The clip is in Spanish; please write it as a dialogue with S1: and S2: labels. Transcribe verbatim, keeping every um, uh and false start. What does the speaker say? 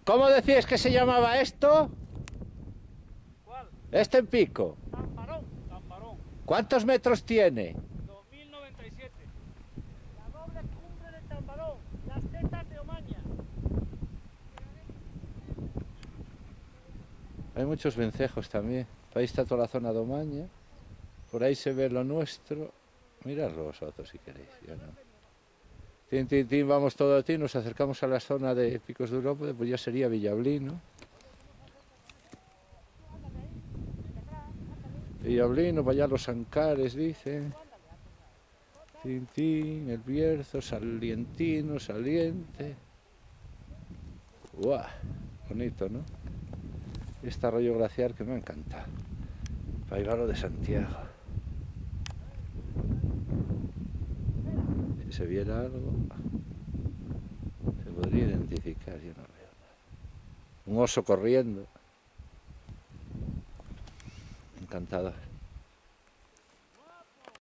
S1: ¿Cómo decías que se llamaba esto?
S2: ¿Cuál?
S1: Este en pico.
S2: Tamparón. Tamparón.
S1: ¿Cuántos metros tiene?
S2: dos mil noventa y siete. La doble cumbre de Tamparón. Las tetas de Omaña.
S1: Hay muchos vencejos también. Ahí está toda la zona de Omaña. Por ahí se ve lo nuestro. Mirad vosotros si queréis, yo no. Tin, tin, tin, vamos todo a ti, nos acercamos a la zona de Picos de Europa, pues ya sería Villablino. Villablino, para allá los Ancares, dicen. Tin, tin, El Bierzo, Salientino, Saliente. ¡Guau! Bonito, ¿no? Este arroyo glaciar que me ha encantado. Paivaro de Santiago. Si se viera algo, se podría identificar, yo no veo nada. Un oso corriendo. Encantador.